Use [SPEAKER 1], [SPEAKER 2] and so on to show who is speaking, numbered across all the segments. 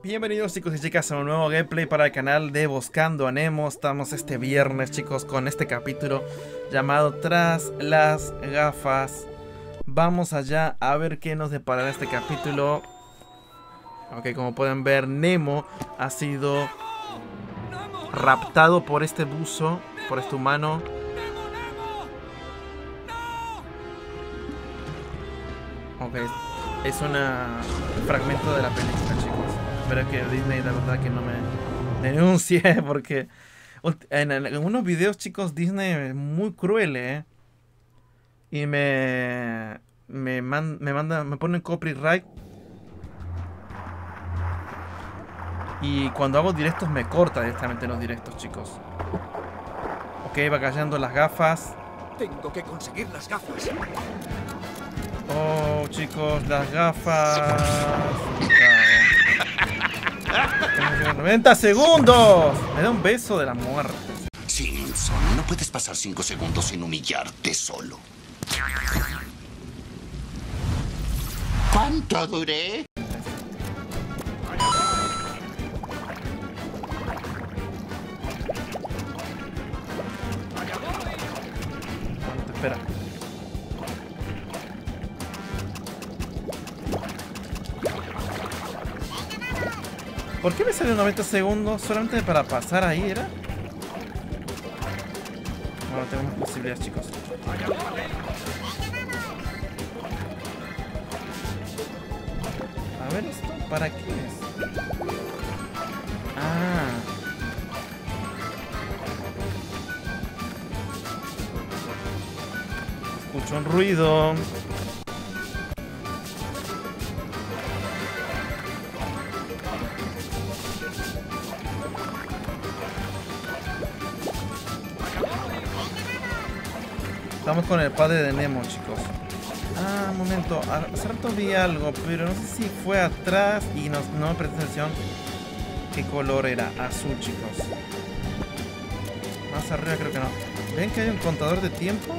[SPEAKER 1] Bienvenidos chicos y chicas a un nuevo gameplay para el canal de Buscando a Nemo. Estamos este viernes chicos con este capítulo llamado Tras las gafas. Vamos allá a ver qué nos deparará este capítulo. Ok, como pueden ver, Nemo ha sido raptado por este buzo, por este humano. Ok, es un fragmento de la película, chicos. Espero que Disney, la verdad, que no me denuncie, porque en algunos videos, chicos, Disney es muy cruel, y me ponen copyright. Y cuando hago directos me corta directamente los directos, chicos. Ok, va cayendo las gafas.
[SPEAKER 2] Tengo que conseguir las gafas.
[SPEAKER 1] Oh, chicos, las gafas. 90 segundos. Me da un beso de la muerte.
[SPEAKER 3] Simpson, no puedes pasar 5 segundos sin humillarte solo. ¿Cuánto duré?
[SPEAKER 1] Espera. ¿Por qué me salió 90 segundos? ¿Solamente para pasar ahí era? Bueno, tengo más posibilidades, chicos. A ver esto, ¿para qué es? Ah. Escucho un ruido. Estamos con el padre de Nemo, chicos. Ah, un momento. Hace rato vi algo, pero no sé si fue atrás y no me presté atención. ¿Qué color era? Azul, chicos. Más arriba creo que no. ¿Ven que hay un contador de tiempo?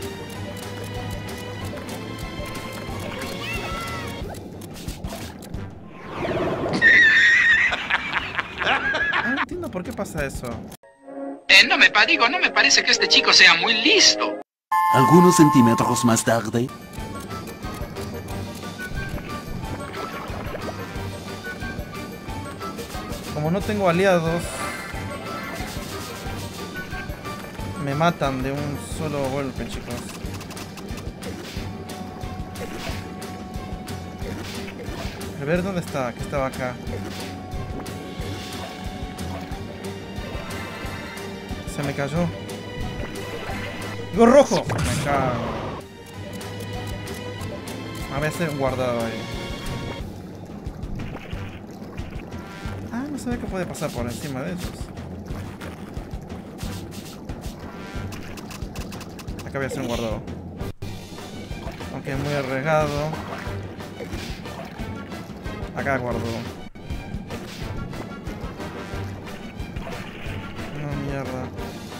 [SPEAKER 1] No entiendo por qué pasa eso.
[SPEAKER 4] No me parece que este chico sea muy listo.
[SPEAKER 3] Algunos centímetros más tarde.
[SPEAKER 1] Como no tengo aliados, me matan de un solo golpe, chicos. A ver dónde está, que estaba acá. Se me cayó. ¡Digo rojo! Me cago. A veces guardado ahí. Ah, no sabía que puede pasar por encima de ellos. Acá voy a hacer un guardado. Aunque es muy arriesgado. Acá guardo. No, mierda.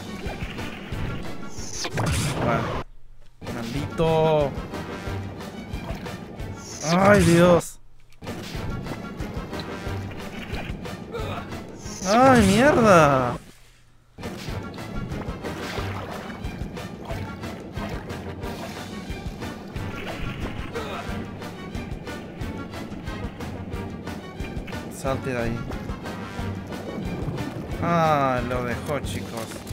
[SPEAKER 1] Vale. Maldito. Ay, Dios. Ay, mierda. Salte de ahí. Ah, lo dejó, chicos.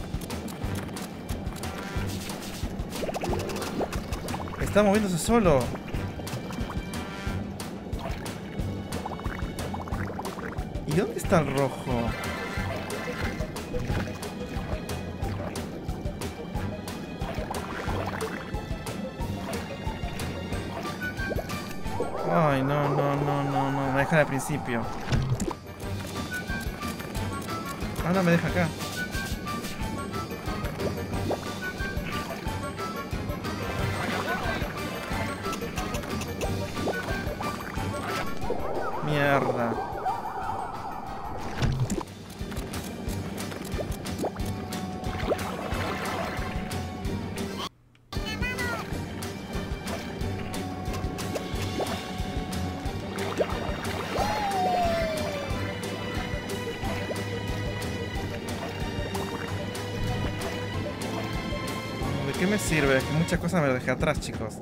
[SPEAKER 1] Está moviéndose solo. ¿Y dónde está el rojo? Ay, no. Me deja al principio. Ah, no, me deja acá. Mierda. qué me sirve? Que muchas cosas me dejé atrás, chicos.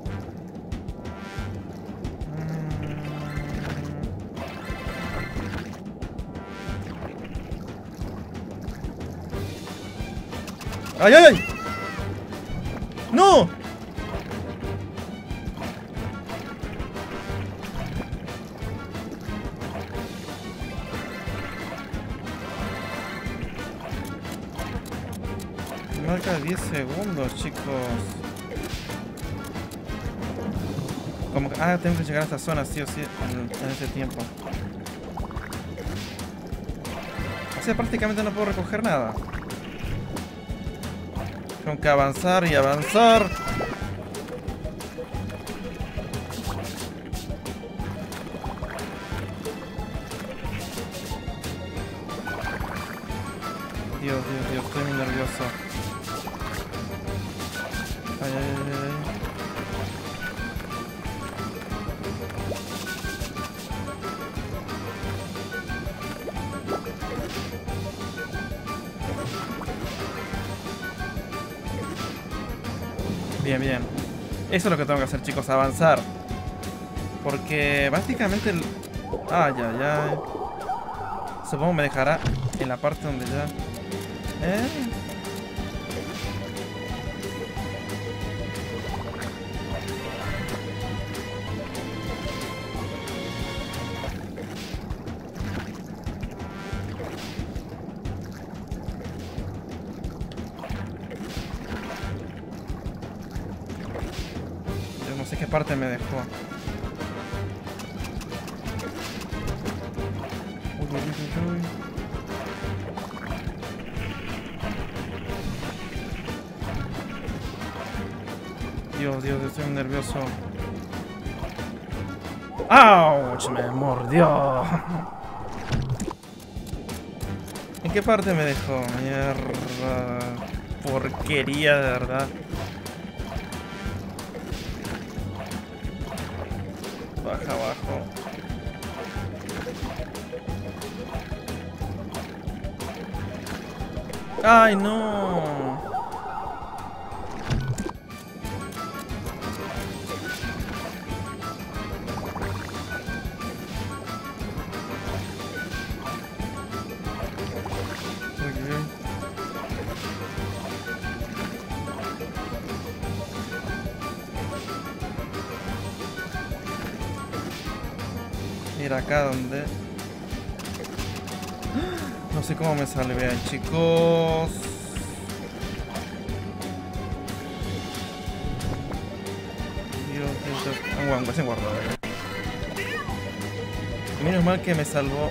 [SPEAKER 1] ¡Ay, ay, ay! ¡No! Marca 10 segundos, chicos. Como que, tengo que llegar a esta zona, sí o sí, en ese tiempo. O sea, prácticamente no puedo recoger nada. Tengo que avanzar y avanzar. Dios, estoy muy nervioso. Ay, ay, ay, ay. Bien, bien. Eso es lo que tengo que hacer, chicos, avanzar. Porque básicamente el... Ay, ay, ay. Supongo me dejará en la parte donde ya... Yo no sé qué parte me dejó. Uy, uy, uy, uy. Dios, estoy muy nervioso. ¡Auch! Me mordió. ¿En qué parte me dejó? Mierda. Porquería, de verdad. Baja abajo. ¡Ay, no! Mira acá donde... No sé cómo me sale, vean, chicos. Dios, se guardó. Menos mal que me salvó.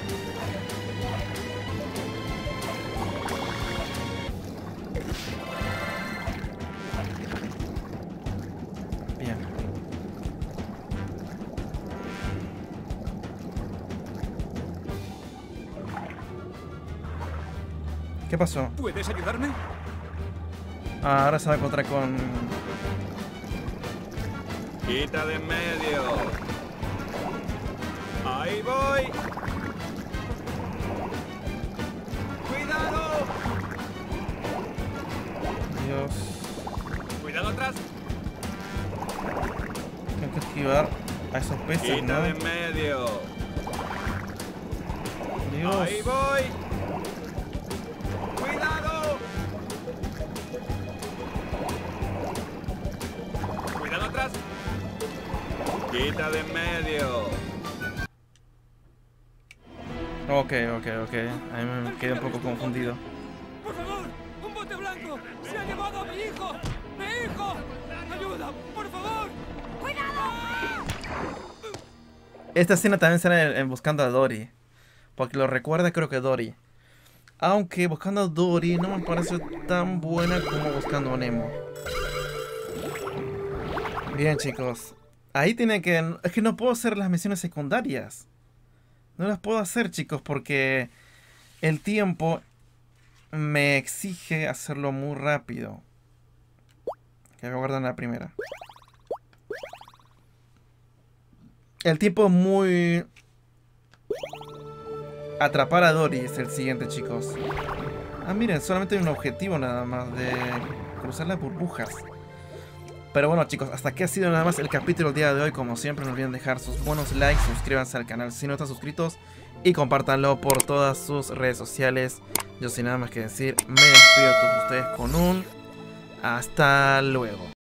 [SPEAKER 1] Bien. ¿Qué pasó?
[SPEAKER 2] ¿Puedes ayudarme?
[SPEAKER 1] Ahora se va a encontrar con...
[SPEAKER 2] Quita de en medio. Ahí voy. ¡Cuidado!
[SPEAKER 1] Dios.
[SPEAKER 2] Cuidado atrás.
[SPEAKER 1] Tengo que esquivar a esos peces,
[SPEAKER 2] Quita
[SPEAKER 1] ¿no?
[SPEAKER 2] de en medio.
[SPEAKER 1] Dios.
[SPEAKER 2] Ahí voy. ¡Cuidado! Cuidado atrás. Quita de en medio.
[SPEAKER 1] Ok. Ahí me quedé un poco confundido.
[SPEAKER 5] ¡Por favor! ¡Un bote blanco! ¡Se ha llevado a mi hijo! ¡Mi hijo! ¡Ayuda! ¡Por favor!
[SPEAKER 1] Esta escena también sale en Buscando a Dory. Porque lo recuerda, creo que Dory. Aunque Buscando a Dory no me parece tan buena como Buscando a Nemo. Bien, chicos. Ahí tiene que... Es que no puedo hacer las misiones secundarias. No las puedo hacer, chicos, porque el tiempo me exige hacerlo muy rápido. Que voy a guardar en la primera. El tiempo es muy... Atrapar a Dory es el siguiente, chicos. Ah, miren, solamente hay un objetivo nada más de cruzar las burbujas. Pero bueno, chicos, hasta aquí ha sido nada más el capítulo del día de hoy. Como siempre, no olviden dejar sus buenos likes, suscríbanse al canal si no están suscritos y compártanlo por todas sus redes sociales. Yo sin nada más que decir, me despido de todos ustedes con un hasta luego.